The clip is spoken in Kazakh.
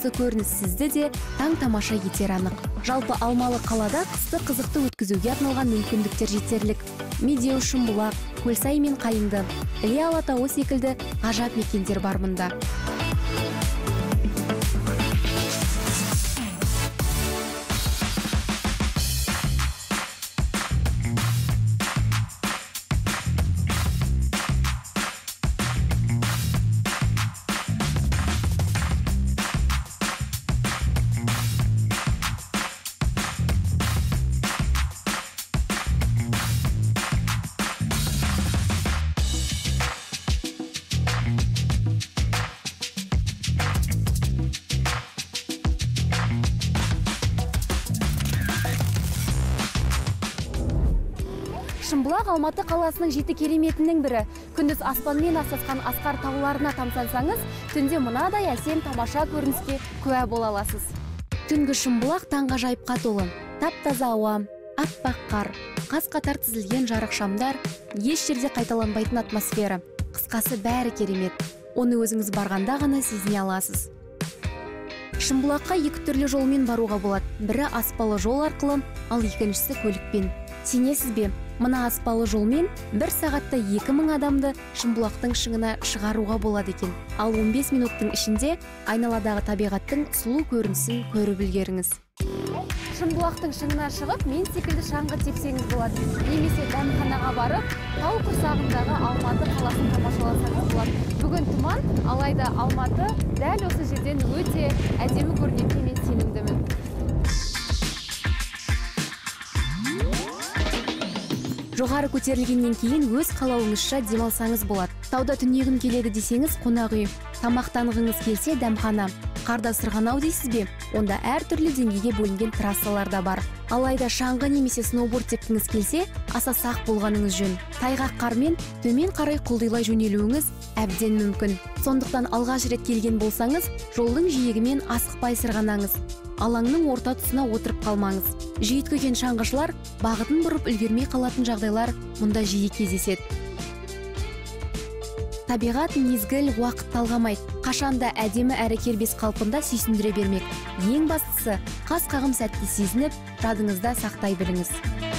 көрініс сізді де таң тамаша етер анық. Жалпы Алмалы қалада қысты қызықты өткізуге арналған мүмкіндіктер жетерлік. Медеу, Шымбұлақ, Көлсай мен Қайыңды, Іле Алатауы секілді ғажап мекендер бар мұнда. Шымбұлақ Алматы қаласының жеті кереметінің бірі. Күндіз аспанмен астасқан асқар тауларына тамсансаңыз, түнде мынадай әсем тамаша көрініске куә бола аласыз. Түнгі Шымбұлақ таңғажайыпқа толы. Тап-таза ауа, аппақ қар, қаз-қатар тізілген жарық шамдар, еш жерде қайталанбайтын атмосфера. Қысқасы бәрі керемет. Оны өзіңіз барғанда ғана сезіне аласыз. Шымбұлаққа екі түрлі жолмен баруға болады. Бірі аспалы жол арқылы, ал екіншісі көлікпен. Сенесіз бе? Мына аспалы жолмен 1 сағатта 2000 адамды Шымбұлақтың шыңына шығаруға болады екен. Ал 15 минуттың ішінде айналадағы табиғаттың сұлу көрінісін көріп үлгеріңіз. Шымбұлақтың шыңына шығып, мен секілді шаңғы тепсеңіз болады. Немесе дәмханаға барып, тау құрсағындағы Алматы қаласын тамашаласаңыз болады. Бүгін тұман, алайда Алматы дәл осы жерден өте әдемі көрінетініне мен сенімдімін. Жоғары көтерілгеннен кейін өз қалауыңызша демалсаңыз болады. Тауда түнегім келеді десеңіз қонақ үй, тамақтанғыңыз келсе дәмхана. Қарда сырғанау дейсіз бе? Онда әр түрлі деңгейге бөлінген трассалар да бар. Алайда шаңғы немесе сноуборд тепкіңіз келсе, аса сақ болғаныңыз жөн. Тайғақ қармен төмен қарай құлдилай жөнелуіңіз әбден мүмкін. Сондықтан алғаш рет келген болсаңыз, жолдың жиегімен асықпай сырғанаңыз. Алаңның орта тұсына отырып қалмаңыз. Жүйткіген шаңғышылар бағытын бұрып үлгермей қалатын жағдайлар мұнда жиі кездеседі. Табиғат мезгіл уақыт талғамайды. Қашанда әдемі әрі кербез қалпында сүйсіндіре бермек. Ең бастысы, қас қағым сәтті сезініп, жадыңызда сақтай біліңіз.